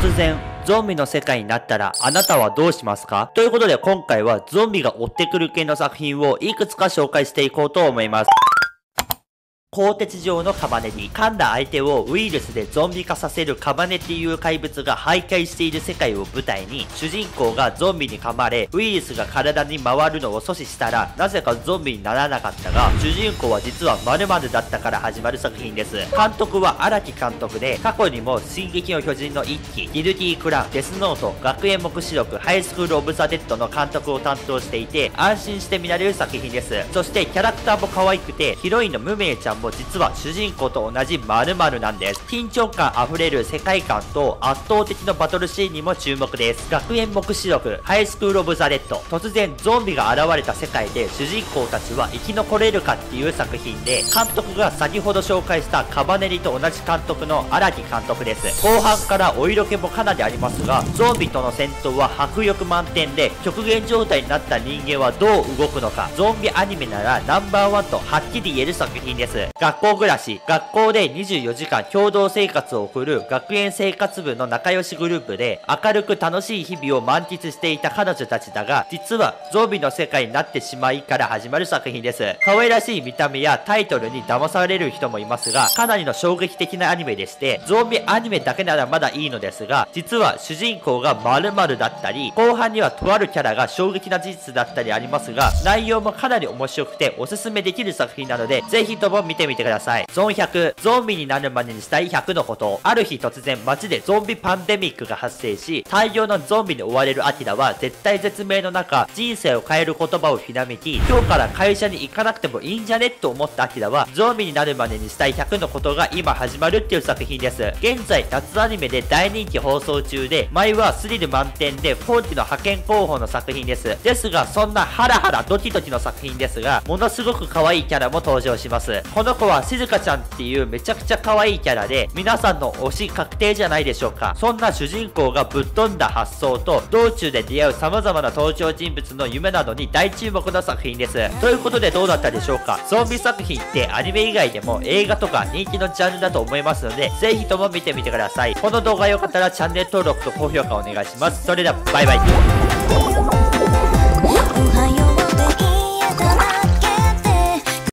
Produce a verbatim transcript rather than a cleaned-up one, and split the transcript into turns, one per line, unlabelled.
突然ゾンビの世界になったらあなたはどうしますか？ということで今回はゾンビが追ってくる系の作品をいくつか紹介していこうと思います。鋼鉄状のカバネリ。噛んだ相手をウイルスでゾンビ化させるカバネっていう怪物が徘徊している世界を舞台に、主人公がゾンビに噛まれ、ウイルスが体に回るのを阻止したら、なぜかゾンビにならなかったが、主人公は実は〇〇だったから始まる作品です。監督は荒木監督で、過去にも進撃の巨人の一期、ギルティークラウン、デスノート、学園目視録、ハイスクールオブザ・デッドの監督を担当していて、安心して見られる作品です。そしてキャラクターも可愛くて、ヒロインのムメイちゃんも実は主人公と同じ〇〇なんです。緊張感あふれる世界観と圧倒的なバトルシーンにも注目です。学園目視録、ハイスクールオブザ・レッド。突然ゾンビが現れた世界で主人公たちは生き残れるかっていう作品で、監督が先ほど紹介したカバネリと同じ監督の荒木監督です。後半からお色気もかなりありますが、ゾンビとの戦闘は迫力満点で、極限状態になった人間はどう動くのか、ゾンビアニメならナンバーワンとはっきり言える作品です。学校暮らし。学校でにじゅうよじかん共同生活を送る学園生活部の仲良しグループで、明るく楽しい日々を満喫していた彼女たちだが、実はゾンビの世界になってしまいから始まる作品です。可愛らしい見た目やタイトルに騙される人もいますが、かなりの衝撃的なアニメでして、ゾンビアニメだけならまだいいのですが、実は主人公が〇〇だったり、後半にはとあるキャラが衝撃な事実だったりありますが、内容もかなり面白くておすすめできる作品なので、ぜひとも見てみてください。ゾンひゃく、ゾンビになるまでにしたいひゃくのこと。ある日突然街でゾンビパンデミックが発生し、大量のゾンビに追われるアキラは絶体絶命の中、人生を変える言葉をひらめき、今日から会社に行かなくてもいいんじゃねと思ったアキラは、ゾンビになるまでにしたいひゃくのことが今始まるっていう作品です。現在夏アニメで大人気放送中で、前はスリル満点で今期の派遣候補の作品です。ですがそんなハラハラドキドキの作品ですが、ものすごく可愛いキャラも登場します。この子は静香ちゃんっていうめちゃくちゃ可愛いキャラで、皆さんの推し確定じゃないでしょうか。そんな主人公がぶっ飛んだ発想と、道中で出会う様々な登場人物の夢などに大注目の作品です。ということでどうだったでしょうか。ゾンビ作品ってアニメ以外でも映画とか人気のジャンルだと思いますので、ぜひとも見てみてください。この動画良かったらチャンネル登録と高評価お願いします。それではバイバイ。